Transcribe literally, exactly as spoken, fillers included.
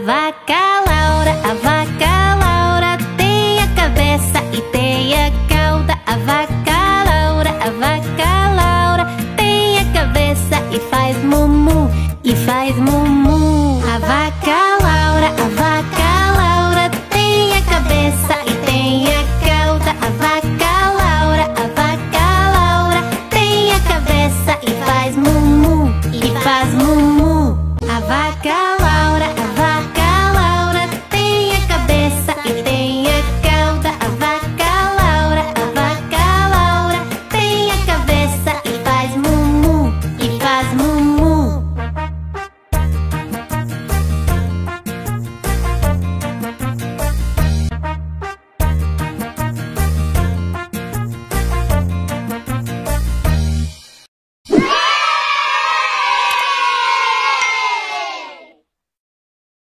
vaca Laura, a vaca Laura tem a cabeça e tem a cauda. A vaca Laura, a vaca Laura tem a cabeça e faz mumu, e faz mumu. A vaca